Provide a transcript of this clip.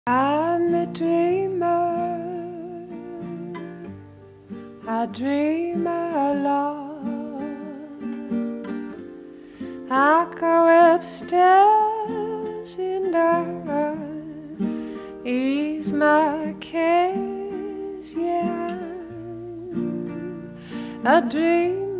I'm a dreamer, I dream a lot. I go upstairs and I ease my case, yeah. I dream